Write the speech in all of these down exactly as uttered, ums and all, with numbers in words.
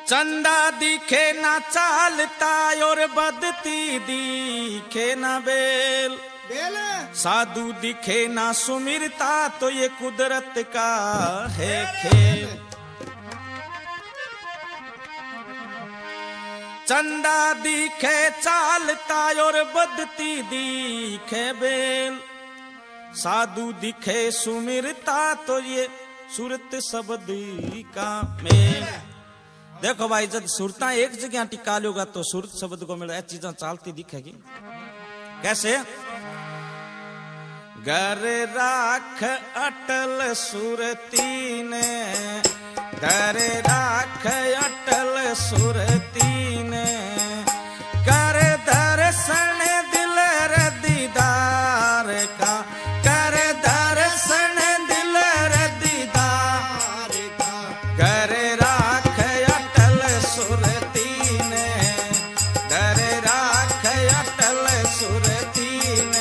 चंदा दिखे ना चालता और बदती दिखे ना बेल, साधु दिखे ना सुमिरता तो ये कुदरत का है खेल। चंदा दिखे चालता और बदती दिखे बेल, साधु दिखे सुमिरता तो ये सूरत शब्द का मेल। देखो भाई जब सुरता एक जगह टिका लोगा तो सूरत शब्द को मिल चीजें चालती दिखेगी। कैसे? घर राख अटल सुरती ने, घर राख अटल सुरती ने, कर दर्शन दिल रे दीदार का, कर दर्शन दिल रे दीदार का। घर राख अटल सुरती ने, घर राख अटल सुरती ने,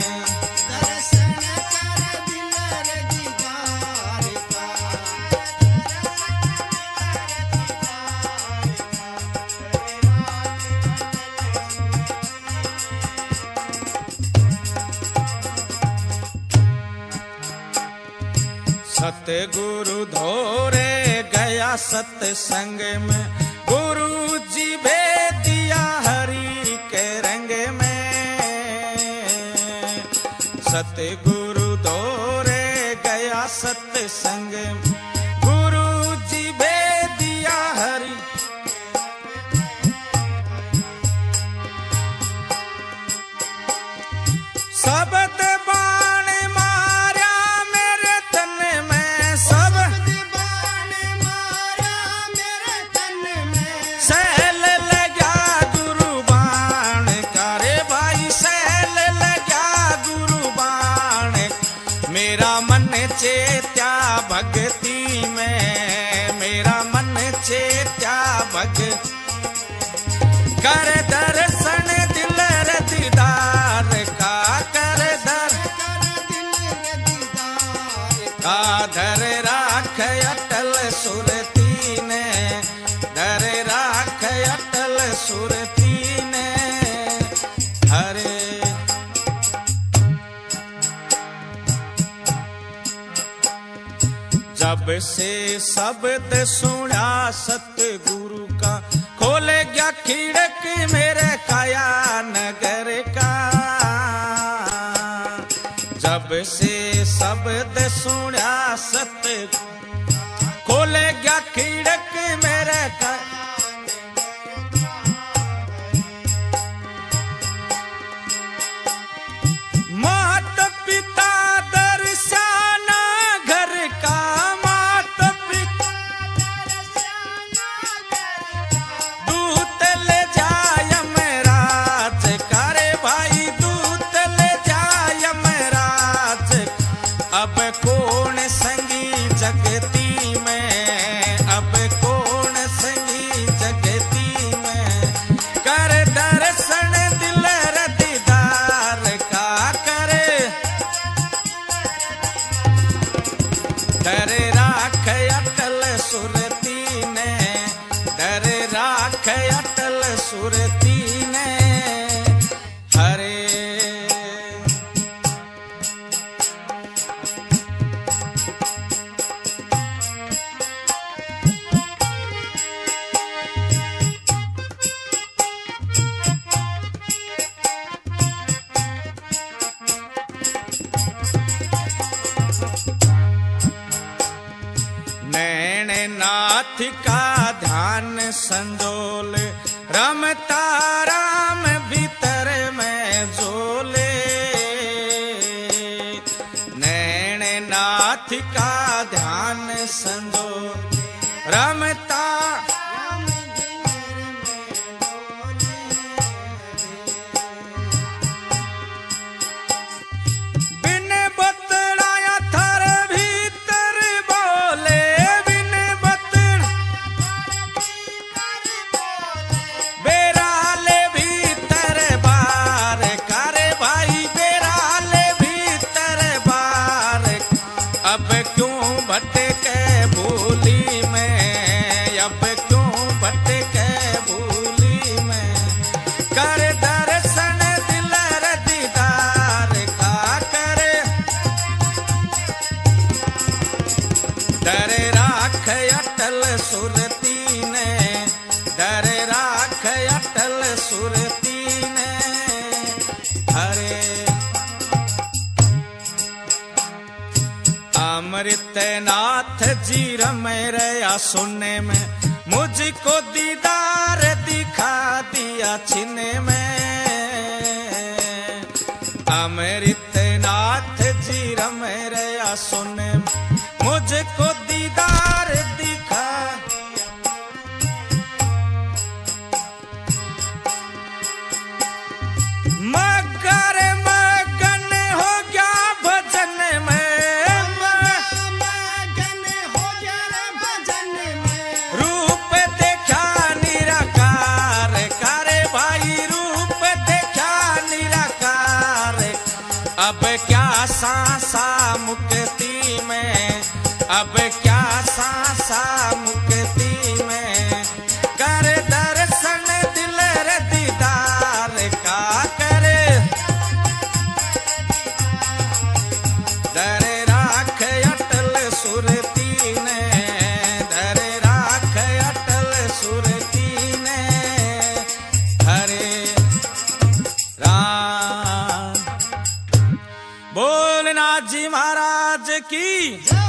सतगुरु धोरे गया सत्संग में, गुरु जी भेज दिया हरि के रंग में। सतगुरु धोरे गया सत्संग में, गुरु जी भेज दिया हरि। शब्द बाण मारा मेरे तन में, शब्द बाण मारा मेरे तन में, सहल लगा गुरु बाण का रे भाई, सहल लगा गुरु बाण। मेरा मन चेत्या भक्ति में, मेरा मन चेत्या भक्ति, कर दर्शन दिल रे दीदार का, कर दर का। धर राख अटल सुरती ने, धर राख अटल सुरती ने, हरे। जब से शब्द सुना सतगुरु का, खोले गया खिड़क मेरे काया नगर का। जब से शब्द सुना सत, खोले गया खिड़क मेरे का। मात पिता दर्शाना घर का, मात पिता दर्शाना घर का। दूत ले जाय मेराज करे भाई, दूत ले जाय मेराज। अब कौन संगी जगती में, अब कौन संगी जगती में, कर दर्शन दिल रे दीदार का, करे डर राख अटल सुरती ने, डर राख अटल सुरती ने, हरे। नैन नाथ का ध्यान संजोल, रमता राम भीतर में झोले। नैन नाथ का ध्यान संजोल, रमता बिन बतलाया थर भीतर बोले, बिन बतला बेराले भीतर बार करे भाई, बेराले भीतर बार। अब क्यों भटके भूली में, अब क्यों भटके धर राख अटल सुरती ने, धर राख अटल सुरती ने। हरे अमृतनाथ जी रमे रया सुनने में, मुझको दीदार दिखा दिया छीने में। अमृतनाथ जी रमे रया सुनने में, मुझको दीदार दिखा। मगर मगन हो गया भजन में, मगन हो गया भजन में। रूप देखा निराकार, करे भाई रूप देखा निराकार। अब क्या सांसा मुक्ति में, अब क्या सांसा मुक्ति में। कर दर्शन दिल रे दीदार का करे, धर राख अटल सुरती ने, धर राख अटल सुरती ने। हरे राम। भोलेनाथ जी महाराज की।